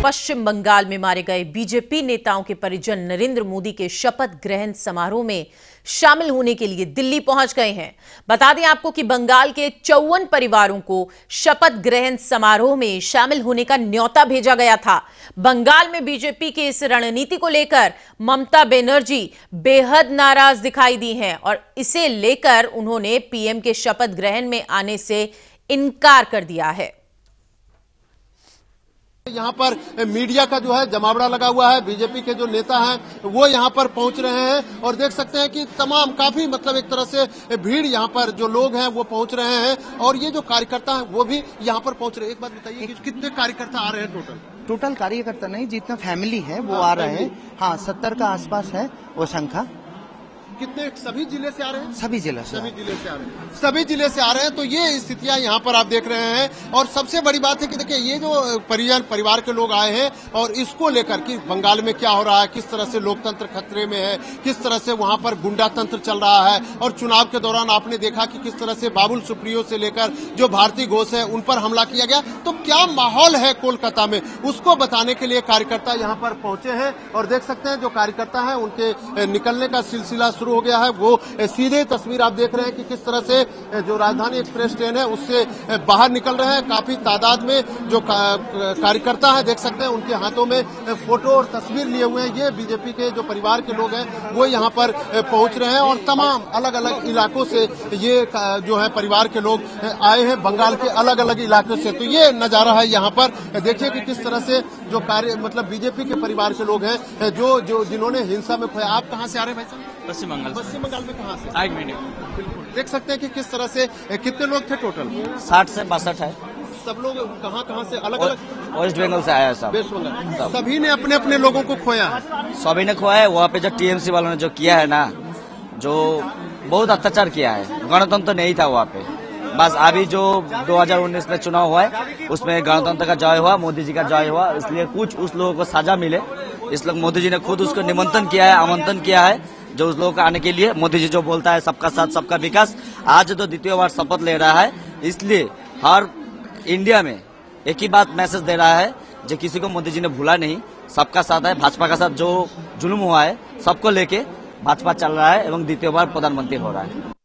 पश्चिम बंगाल में मारे गए बीजेपी नेताओं के परिजन नरेंद्र मोदी के शपथ ग्रहण समारोह में शामिल होने के लिए दिल्ली पहुंच गए हैं। बता दें आपको कि बंगाल के 54 परिवारों को शपथ ग्रहण समारोह में शामिल होने का न्योता भेजा गया था। बंगाल में बीजेपी की इस रणनीति को लेकर ममता बनर्जी बेहद नाराज दिखाई दी हैं और इसे लेकर उन्होंने पीएम के शपथ ग्रहण में आने से इनकार कर दिया है। यहाँ पर मीडिया का जो है जमावड़ा लगा हुआ है। बीजेपी के जो नेता हैं वो यहाँ पर पहुंच रहे हैं और देख सकते हैं कि तमाम काफी एक तरह से भीड़ यहाँ पर जो लोग हैं वो पहुंच रहे हैं और ये जो कार्यकर्ता हैं वो भी यहाँ पर पहुंच रहे हैं। एक बात बताइए कि कितने कार्यकर्ता आ रहे हैं? टोटल कार्यकर्ता नहीं, जितना फैमिली है वो आ रहे हैं। हाँ, 70 का आसपास है वो संख्या। कितने? सभी जिले से आ रहे हैं? सभी जिले से आ रहे हैं। तो ये स्थितियां यहाँ पर आप देख रहे हैं और सबसे बड़ी बात है कि देखिए ये जो परिवार के लोग आए हैं और इसको लेकर कि बंगाल में क्या हो रहा है, किस तरह से लोकतंत्र खतरे में है, किस तरह से वहाँ पर गुंडा तंत्र चल रहा है और चुनाव के दौरान आपने देखा कि किस तरह से बाबुल सुप्रियो से लेकर जो भारती घोष है उन पर हमला किया गया। तो क्या माहौल है कोलकाता में, उसको बताने के लिए कार्यकर्ता यहाँ पर पहुंचे हैं और देख सकते हैं जो कार्यकर्ता है उनके निकलने का सिलसिला हो गया है। वो सीधे तस्वीर आप देख रहे हैं कि किस तरह से जो राजधानी एक्सप्रेस ट्रेन है उससे बाहर निकल रहे हैं। काफी तादाद में जो कार्यकर्ता है देख सकते हैं उनके हाथों में फोटो और तस्वीर लिए हुए हैं। ये बीजेपी के जो परिवार के लोग हैं वो यहाँ पर पहुंच रहे हैं और तमाम अलग अलग इलाकों से ये जो है परिवार के लोग आए हैं, बंगाल के अलग अलग इलाकों से। तो ये नजारा है यहाँ पर। देखिए कि किस तरह से जो बीजेपी के परिवार के लोग हैं जो जिन्होंने हिंसा में खोया। आप कहाँ से आ रहे हैं भाई साहब? पश्चिम बंगाल में कहाँ से? एक महीने। बिल्कुल देख सकते हैं कि किस तरह से कितने लोग थे टोटल? 60 से 62 है। सब लोग कहाँ से? अलग अलग वेस्ट बंगाल से आया सब। वेस्ट बंगाल। सभी ने अपने अपने लोगों को खोया है। सभी ने खोया है। वहाँ पे जो टीएमसी वालों ने जो किया है ना, जो बहुत अत्याचार किया है। गणतंत्र नहीं था वहाँ पे। बस अभी जो 2019 में चुनाव हुआ है उसमें गणतंत्र का जय हुआ, मोदी जी का जय हुआ, इसलिए कुछ उस लोगों को सजा मिले। इसलिए मोदी जी ने खुद उसको निमंत्रण किया है, आमंत्रण किया है जो उस लोगों को आने के लिए। मोदी जी जो बोलता है सबका साथ सबका विकास, आज तो द्वितीय बार शपथ ले रहा है, इसलिए हर इंडिया में एक ही बात मैसेज दे रहा है जो किसी को मोदी जी ने भूला नहीं, सबका साथ है। भाजपा का साथ जो जुल्म हुआ है सबको लेके भाजपा चल रहा है एवं द्वितीय बार प्रधानमंत्री हो रहा है।